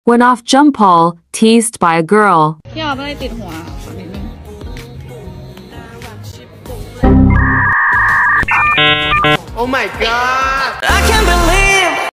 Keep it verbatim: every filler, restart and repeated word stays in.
Went off jumpol teased by a girl. พี่ออฟอะไรติดหัวขอนิดนึง Oh my god I can't believe